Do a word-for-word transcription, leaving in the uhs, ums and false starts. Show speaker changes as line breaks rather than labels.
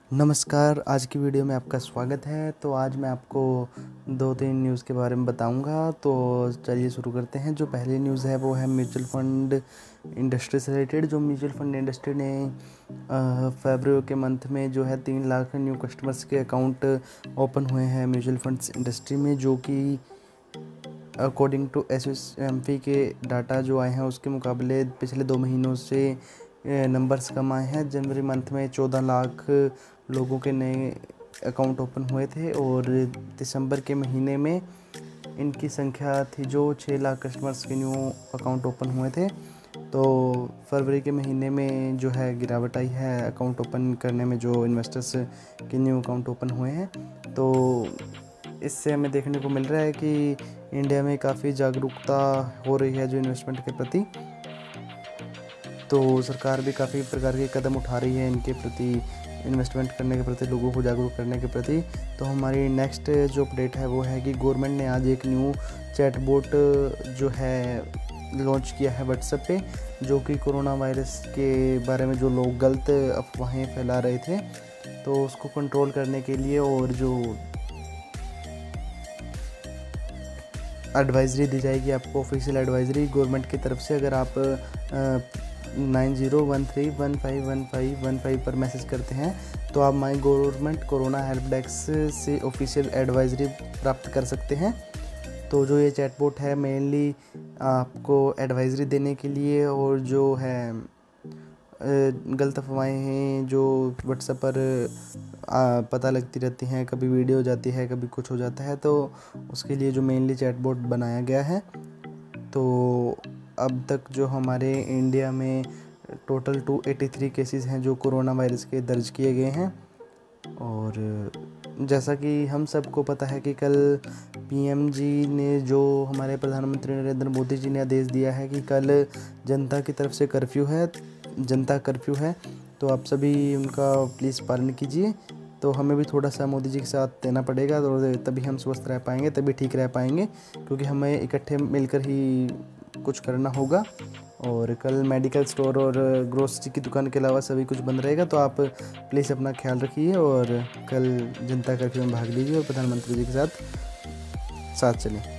नमस्कार, आज की वीडियो में आपका स्वागत है। तो आज मैं आपको दो तीन न्यूज़ के बारे में बताऊंगा। तो चलिए शुरू करते हैं। जो पहली न्यूज़ है वो है म्यूचुअल फ़ंड इंडस्ट्री से रिलेटेड। जो म्यूचुअल फ़ंड इंडस्ट्री ने फरवरी के मंथ में जो है तीन लाख न्यू कस्टमर्स के अकाउंट ओपन हुए हैं म्यूचुअल फंड्स इंडस्ट्री में, जो कि according to S S M P के डाटा जो आए हैं उसके मुकाबले पिछले दो महीनों से नंबर्स कम आए हैं। जनवरी मंथ में चौदह लाख लोगों के नए अकाउंट ओपन हुए थे और दिसंबर के महीने में इनकी संख्या थी जो छः लाख कस्टमर्स के न्यू अकाउंट ओपन हुए थे। तो फरवरी के महीने में जो है गिरावट आई है अकाउंट ओपन करने में, जो इन्वेस्टर्स के न्यू अकाउंट ओपन हुए हैं। तो इससे हमें देखने को मिल रहा है कि इंडिया में काफ़ी जागरूकता हो रही है जो इन्वेस्टमेंट के प्रति। तो सरकार भी काफ़ी प्रकार के कदम उठा रही है इनके प्रति, इन्वेस्टमेंट करने के प्रति, लोगों को जागरूक करने के प्रति। तो हमारी नेक्स्ट जो अपडेट है वो है कि गवर्नमेंट ने आज एक न्यू चैटबॉट जो है लॉन्च किया है व्हाट्सएप पे, जो कि कोरोना वायरस के बारे में जो लोग गलत अफवाहें फैला रहे थे तो उसको कंट्रोल करने के लिए और जो एडवाइजरी दी जाएगी आपको, ऑफिशियल एडवाइजरी गवर्नमेंट की तरफ से। अगर आप nine zero one three one five one five one five पर मैसेज करते हैं तो आप my government corona help desk से ऑफिशियल एडवाइजरी प्राप्त कर सकते हैं। तो जो ये चैटबॉट है मेनली आपको एडवाइजरी देने के लिए, और जो है गलत अफवाहें हैं जो व्हाट्सएप पर आ, पता लगती रहती हैं, कभी वीडियो हो जाती है, कभी कुछ हो जाता है, तो उसके लिए जो मेनली चैटबॉट बनाया गया है। तो अब तक जो हमारे इंडिया में total two eighty three cases हैं जो कोरोना वायरस के दर्ज किए गए हैं। और जैसा कि हम सबको पता है कि कल पीएम जी ने, जो हमारे प्रधानमंत्री नरेंद्र मोदी जी ने आदेश दिया है कि कल जनता की तरफ से कर्फ्यू है, जनता कर्फ्यू है, तो आप सभी उनका प्लीज़ पालन कीजिए। तो हमें भी थोड़ा सा मोदी जी के साथ देना पड़ेगा, तो तभी हम स्वस्थ रह पाएंगे, तभी ठीक रह पाएंगे, क्योंकि हमें इकट्ठे मिलकर ही कुछ करना होगा। और कल मेडिकल स्टोर और ग्रोसरी की दुकान के अलावा सभी कुछ बंद रहेगा। तो आप प्लीज़ अपना ख्याल रखिए और कल जनता कर्फ्यू में भाग लीजिए और प्रधानमंत्री जी के साथ साथ चलें।